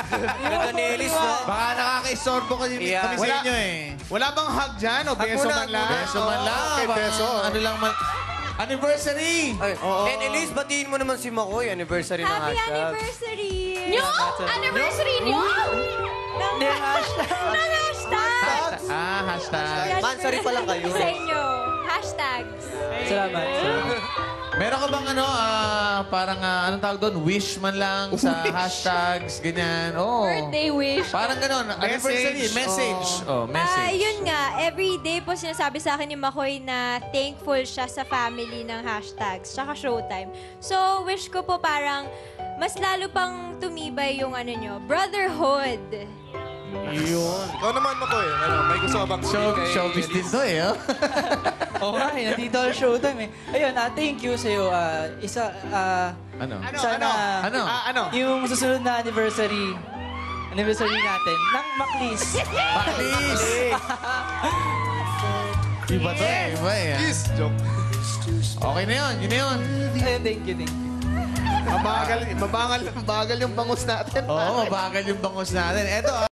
Ganda ni Elise, no? Baka nakaka-istorbo kami Yeah. sa inyo eh. Wala bang hug dyan o beso muna, man lang? Beso man lang. Okay, baka beso. Ano lang man. Anniversary! Ay, and Elise, batiin mo naman si Makoy. Anniversary ng Happy hashtag. anniversary! Nyo? Anniversary nyo? Ng hashtag! Hashtag. Mansari pa lang kayo. Sa inyo. Hashtags. Salamat. Meron ka bang parang anong tawag doon? Wish man lang sa hashtags, ganyan. Oo. Birthday wish. Parang ganon. Anniversary. Message. Oh, message. Yun nga, everyday po sinasabi sa akin ni Makoy na thankful siya sa family ng hashtags, tsaka Showtime. So, wish ko po parang mas lalo pang tumibay yung brotherhood. Yun. Ikaw naman, Makoy. May gusto ka bang Showbiz din to eh. Oh. Oo nga, nandito ang Showtime eh. Ayun, thank you sa'yo. Ano? Sana Ano? yung susunod na anniversary natin ng Maclis. Baklis! Iba to eh. Iba eh. Kiss! Joke. Okay na yun. Yun na yun. Ayun, thank you. Mabagal yung bangus natin. Oo, mabagal yung bangus natin. Eto